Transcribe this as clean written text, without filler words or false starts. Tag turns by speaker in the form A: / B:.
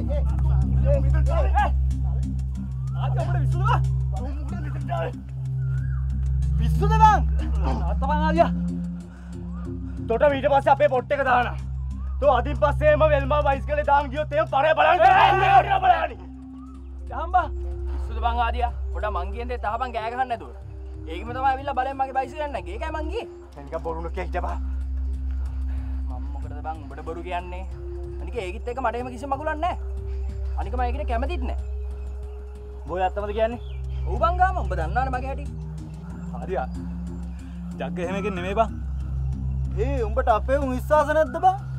A: පිස්සුද බං? අත්තපන් ආදියා. තොට ඊට පස්සේ අපේ පොට් එක දානවා. තෝ අදින් පස්සේම වෙල්මා බයිසිකලේ දාන් ගියොත් එහෙම පරේ බලන්න.
B: ජාම්බා පිස්සුද බං ආදියා. පොඩ මං කියන්නේ තහපන් ගෑ ගහන්න නැතුව. ඒකම තමයි ඇවිල්ලා බලෙන් මගේ බයිසිකල් නැග්ගේ. ඒකයි මං ගියේ.
A: එනික බොරුන කෙහිටපා.
B: මම මොකටද බං උඹට බොරු කියන්නේ? අනික ඒකිට එක මට එහෙම කිසිම මගුලක් නැහැ. අනික මම ඒකට කැමතිත් නැහැ.
A: බොය අත්තමද කියන්නේ?
B: ඔව් බං ගාම උඹ දන්නවනේ මගේ හැටි.
A: හරියා. ජග්ග එහෙම එකෙන් නෙමෙයි බං. උඹට අපේ උන් විශ්වාස නැද්ද බං?